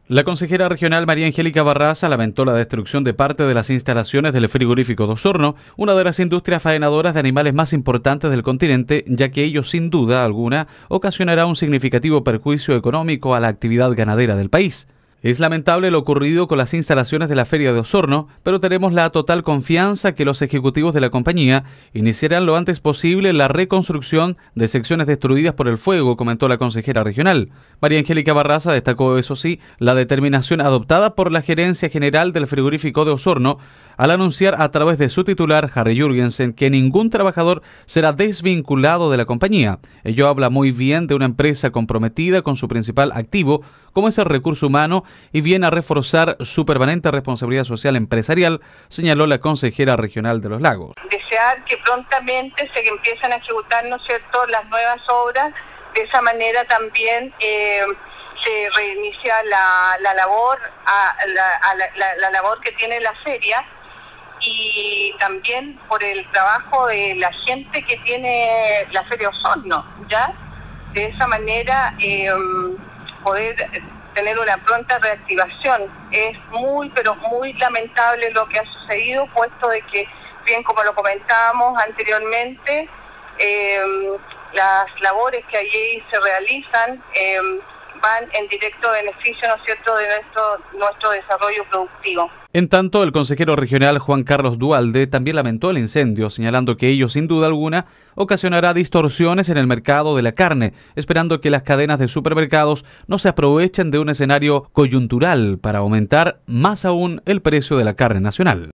La consejera regional María Angélica Barraza lamentó la destrucción de parte de las instalaciones del frigorífico de Osorno, una de las industrias faenadoras de animales más importantes del continente, ya que ello sin duda alguna ocasionará un significativo perjuicio económico a la actividad ganadera del país. Es lamentable lo ocurrido con las instalaciones de la Feria de Osorno, pero tenemos la total confianza que los ejecutivos de la compañía iniciarán lo antes posible la reconstrucción de secciones destruidas por el fuego, comentó la consejera regional. María Angélica Barraza destacó, eso sí, la determinación adoptada por la Gerencia General del Frigorífico de Osorno al anunciar a través de su titular, Harry Jürgensen, que ningún trabajador será desvinculado de la compañía. Ello habla muy bien de una empresa comprometida con su principal activo, como es el recurso humano, y viene a reforzar su permanente responsabilidad social empresarial, señaló la consejera regional de Los Lagos. Desear que prontamente se empiecen a ejecutar, ¿no es cierto?, las nuevas obras. De esa manera también se reinicia la labor, la labor que tiene la feria, y también por el trabajo de la gente que tiene la Feria Osorno, ¿ya? De esa manera poder tener una pronta reactivación. Es muy, pero muy lamentable lo que ha sucedido, puesto de que, bien como lo comentábamos anteriormente, las labores que allí se realizan van en directo beneficio, ¿no es cierto?, de nuestro desarrollo productivo. En tanto, el consejero regional Juan Carlos Dualde también lamentó el incendio, señalando que ello sin duda alguna ocasionará distorsiones en el mercado de la carne, esperando que las cadenas de supermercados no se aprovechen de un escenario coyuntural para aumentar más aún el precio de la carne nacional.